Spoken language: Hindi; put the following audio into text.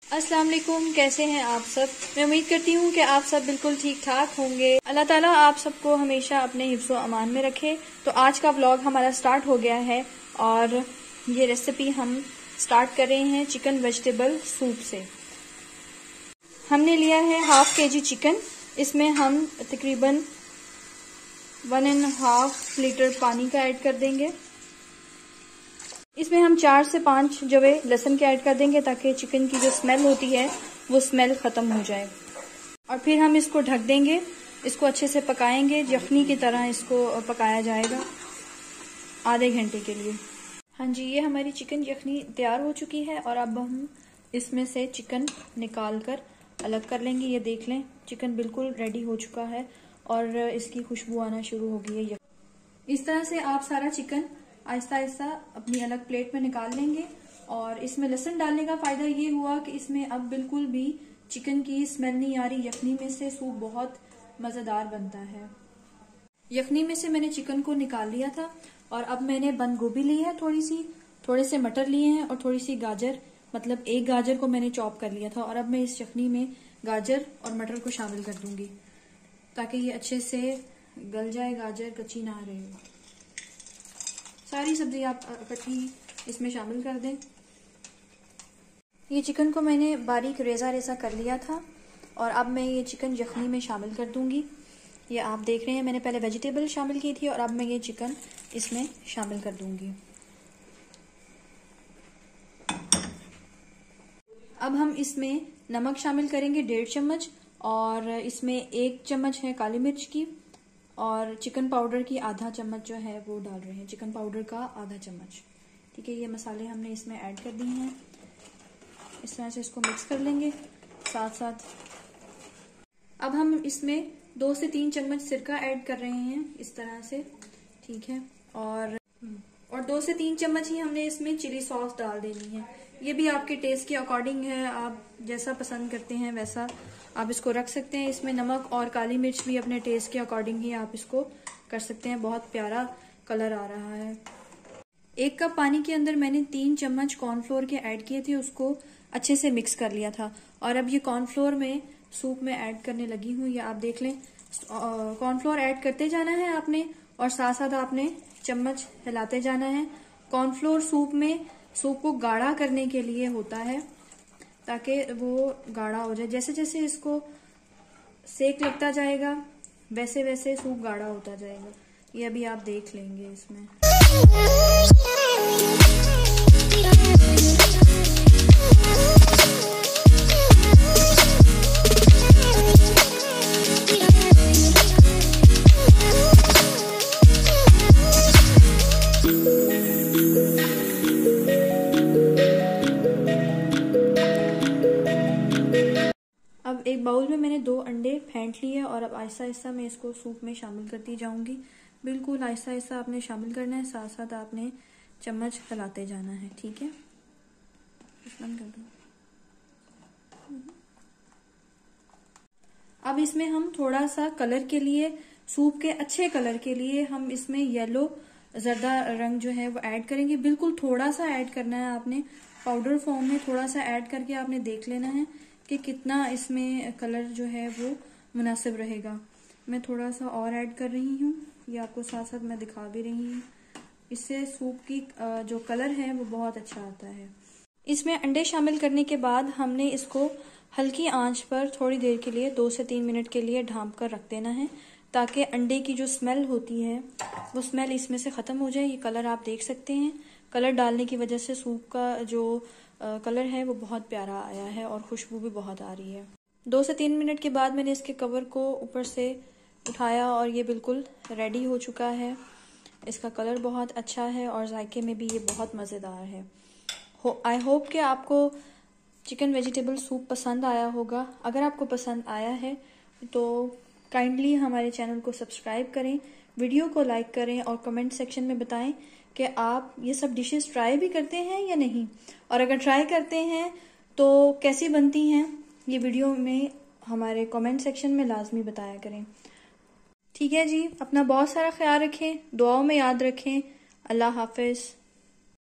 अस्सलाम वालेकुम, कैसे हैं आप सब। मैं उम्मीद करती हूँ कि आप सब बिल्कुल ठीक ठाक होंगे। अल्लाह ताला आप सबको हमेशा अपने हिफ्ज़ो अमान में रखे। तो आज का व्लॉग हमारा स्टार्ट हो गया है और ये रेसिपी हम स्टार्ट कर रहे हैं चिकन वेजिटेबल सूप से। हमने लिया है 1/2 kg चिकन। इसमें हम तकरीबन 1.5 लीटर पानी का ऐड कर देंगे। इसमें हम 4 से 5 जवे लहसुन के ऐड कर देंगे ताकि चिकन की जो स्मेल होती है वो स्मेल खत्म हो जाए। और फिर हम इसको ढक देंगे, इसको अच्छे से पकाएंगे, यखनी की तरह इसको पकाया जाएगा आधे घंटे के लिए। हाँ जी, ये हमारी चिकन यखनी तैयार हो चुकी है और अब हम इसमें से चिकन निकाल कर अलग कर लेंगे। ये देख लें, चिकन बिल्कुल रेडी हो चुका है और इसकी खुशबू आना शुरू हो गई है। इस तरह से आप सारा चिकन आहिस्ता आहिस्ता अपनी अलग प्लेट में निकाल लेंगे। और इसमें लहसुन डालने का फायदा ये हुआ कि इसमें अब बिल्कुल भी चिकन की स्मेल नहीं आ रही। यखनी में से सूप बहुत मजेदार बनता है। यखनी में से मैंने चिकन को निकाल लिया था और अब मैंने बंद गोभी ली है, थोड़े से मटर लिए हैं और थोड़ी सी गाजर, मतलब एक गाजर को मैंने चॉप कर लिया था। और अब मैं इस यखनी में गाजर और मटर को शामिल कर दूंगी ताकि ये अच्छे से गल जाए, गाजर कच्ची ना रहे। सारी सब्जी आप इकट्ठी इसमें शामिल कर दें। ये चिकन को मैंने बारीक रेजा कर लिया था और अब मैं ये चिकन यखनी में शामिल कर दूंगी। ये आप देख रहे हैं, मैंने पहले वेजिटेबल शामिल की थी और अब मैं ये चिकन इसमें शामिल कर दूंगी। अब हम इसमें नमक शामिल करेंगे 1.5 चम्मच और इसमें 1 चम्मच है काली मिर्च की और चिकन पाउडर की आधा चम्मच जो है वो डाल रहे हैं, चिकन पाउडर का आधा चम्मच। ठीक है, ये मसाले हमने इसमें ऐड कर दिए हैं। इस तरह से इसको मिक्स कर लेंगे साथ साथ। अब हम इसमें 2 से 3 चम्मच सिरका ऐड कर रहे हैं इस तरह से। ठीक है, और 2 से 3 चम्मच ही हमने इसमें चिली सॉस डाल देनी है। ये भी आपके टेस्ट के अकॉर्डिंग है, आप जैसा पसंद करते हैं वैसा आप इसको रख सकते हैं। इसमें नमक और काली मिर्च भी अपने टेस्ट के अकॉर्डिंग ही आप इसको कर सकते हैं। बहुत प्यारा कलर आ रहा है। 1 कप पानी के अंदर मैंने 3 चम्मच कॉर्नफ्लोर के ऐड किए थे, उसको अच्छे से मिक्स कर लिया था। और अब ये कॉर्नफ्लोर में सूप में ऐड करने लगी हूँ। ये आप देख लें, कॉर्नफ्लोर ऐड करते जाना है आपने और साथ साथ आपने चम्मच हिलाते जाना है। कॉर्नफ्लोर सूप में सूप को गाढ़ा करने के लिए होता है ताकि वो गाढ़ा हो जाए। जैसे जैसे इसको सेक लगता जाएगा वैसे वैसे सूप गाढ़ा होता जाएगा। ये अभी आप देख लेंगे इसमें। अब एक बाउल में मैंने 2 अंडे फेंट लिए और अब आहिस्ता आहिस्ता मैं इसको सूप में शामिल करती जाऊंगी। बिल्कुल आहिस्ता आहिस्ता आपने शामिल करना है, साथ साथ आपने चम्मच हिलाते जाना है। ठीक है, बंद कर दो। अब इसमें हम थोड़ा सा कलर के लिए, सूप के अच्छे कलर के लिए हम इसमें येलो जर्दा रंग जो है वो ऐड करेंगे। बिल्कुल थोड़ा सा ऐड करना है आपने, पाउडर फॉर्म में थोड़ा सा ऐड करके आपने देख लेना है कि कितना इसमें कलर जो है वो मुनासिब रहेगा। मैं थोड़ा सा और ऐड कर रही हूँ, ये आपको साथ साथ मैं दिखा भी रही हूँ। इससे सूप की जो कलर है वो बहुत अच्छा आता है। इसमें अंडे शामिल करने के बाद हमने इसको हल्की आंच पर थोड़ी देर के लिए 2 से 3 मिनट के लिए ढांप कर रख देना है ताकि अंडे की जो स्मेल होती है वो स्मेल इसमें से खत्म हो जाए। ये कलर आप देख सकते हैं, कलर डालने की वजह से सूप का जो कलर है वो बहुत प्यारा आया है और खुशबू भी बहुत आ रही है। 2 से 3 मिनट के बाद मैंने इसके कवर को ऊपर से उठाया और ये बिल्कुल रेडी हो चुका है। इसका कलर बहुत अच्छा है और जायके में भी ये बहुत मज़ेदार है। आई होप कि आपको चिकन वेजिटेबल सूप पसंद आया होगा। अगर आपको पसंद आया है तो काइंडली हमारे चैनल को सब्सक्राइब करें, वीडियो को लाइक करें और कमेंट सेक्शन में बताएं कि आप ये सब डिशेस ट्राई भी करते हैं या नहीं, और अगर ट्राई करते हैं तो कैसी बनती हैं ये वीडियो में हमारे कमेंट सेक्शन में लाजमी बताया करें। ठीक है जी, अपना बहुत सारा ख्याल रखें, दुआओं में याद रखें। अल्लाह हाफिज।